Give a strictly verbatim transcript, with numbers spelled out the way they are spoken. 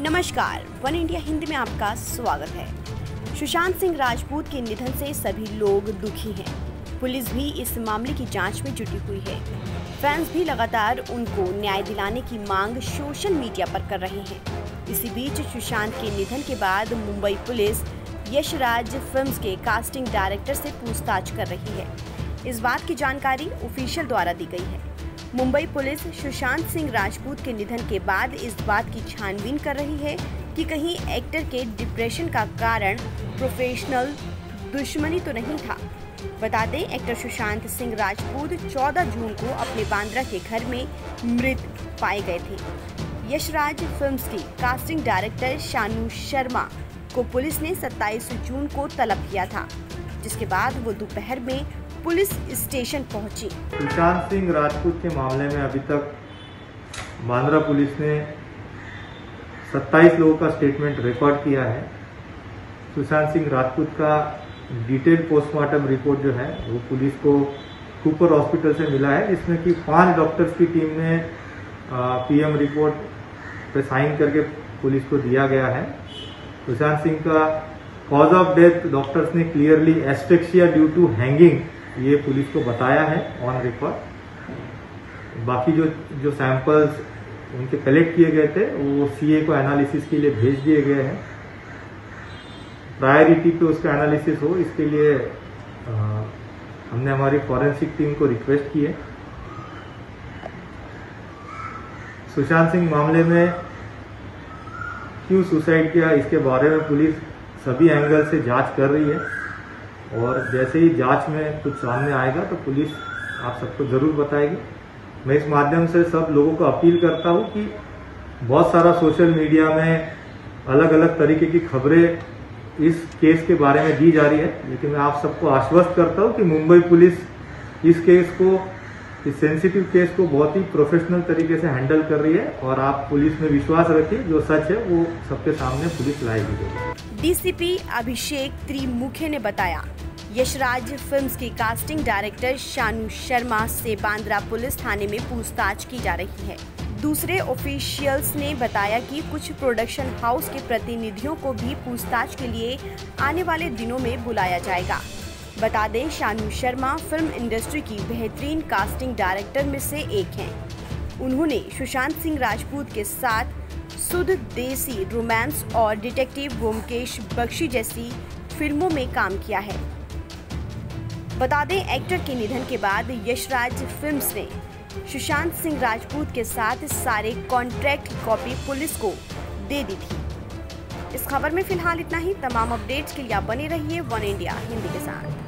नमस्कार, one India Hindi में आपका स्वागत है। सुशांत सिंह राजपूत के निधन से सभी लोग दुखी हैं। पुलिस भी इस मामले की जांच में जुटी हुई है। फैंस भी लगातार उनको न्याय दिलाने की मांग सोशल मीडिया पर कर रहे हैं। इसी बीच सुशांत के निधन के बाद मुंबई पुलिस यशराज फिल्म्स के कास्टिंग डायरेक्टर से पूछताछ कर रही है। इस बात की जानकारी ऑफिशियल द्वारा दी गई है। मुंबई पुलिस सुशांत सिंह राजपूत के निधन के बाद इस बात की छानबीन कर रही है कि कहीं एक्टर के डिप्रेशन का कारण प्रोफेशनल दुश्मनी तो नहीं था। बता दें, एक्टर सुशांत सिंह राजपूत चौदह जून को अपने बांद्रा के घर में मृत पाए गए थे। यशराज फिल्म्स की कास्टिंग डायरेक्टर शानू शर्मा को पुलिस ने सत्ताईस जून को तलब किया था, जिसके बाद वो दोपहर में पुलिस स्टेशन पहुंची। सुशांत सिंह राजपूत के मामले में अभी तक बांद्रा पुलिस ने सत्ताईस लोगों का स्टेटमेंट रिकॉर्ड किया है। सुशांत सिंह राजपूत का डिटेल पोस्टमार्टम रिपोर्ट जो है वो पुलिस को कूपर हॉस्पिटल से मिला है, जिसमें कि पांच डॉक्टर्स की टीम ने पीएम रिपोर्ट पे साइन करके पुलिस को दिया गया है। सुशांत सिंह का कॉज ऑफ डेथ डॉक्टर्स ने clearly asphyxia due to hanging ये पुलिस को बताया है ऑन रिकॉर्ड। बाकी जो जो सैंपल्स उनके कलेक्ट किए गए थे वो सीए को एनालिसिस के लिए भेज दिए गए हैं। प्रायोरिटी पे उसका एनालिसिस हो, इसके लिए आ, हमने हमारी फॉरेंसिक टीम को रिक्वेस्ट की है। सुशांत सिंह मामले में क्यों सुसाइड किया, इसके बारे में पुलिस सभी एंगल से जांच कर रही है, और जैसे ही जांच में कुछ सामने आएगा तो पुलिस आप सबको जरूर बताएगी। मैं इस माध्यम से सब लोगों को अपील करता हूं कि बहुत सारा सोशल मीडिया में अलग अलग तरीके की खबरें इस केस के बारे में दी जा रही है, लेकिन मैं आप सबको आश्वस्त करता हूं कि मुंबई पुलिस इस केस को, इस सेंसिटिव केस को बहुत ही प्रोफेशनल तरीके से हैंडल कर रही है, और आप पुलिस में विश्वास रखिए, जो सच है वो सबके सामने पुलिस लाएगी। डीसीपी अभिषेक त्रिमुखे ने बताया, यशराज फिल्म्स की कास्टिंग डायरेक्टर शानू शर्मा से बांद्रा पुलिस थाने में पूछताछ की जा रही है। दूसरे ऑफिशियल्स ने बताया कि कुछ प्रोडक्शन हाउस के प्रतिनिधियों को भी पूछताछ के लिए आने वाले दिनों में बुलाया जाएगा। बता दें, शानू शर्मा फिल्म इंडस्ट्री की बेहतरीन कास्टिंग डायरेक्टर में से एक हैं। उन्होंने सुशांत सिंह राजपूत के साथ शुद्ध देसी रोमांस और डिटेक्टिव ब्योमकेश बख्शी जैसी फिल्मों में काम किया है। बता दें, एक्टर के निधन के बाद यशराज फिल्म्स ने सुशांत सिंह राजपूत के साथ सारे कॉन्ट्रैक्ट की कॉपी पुलिस को दे दी थी। इस खबर में फिलहाल इतना ही। तमाम अपडेट्स के लिए आप बने रहिए वन इंडिया हिंदी के साथ।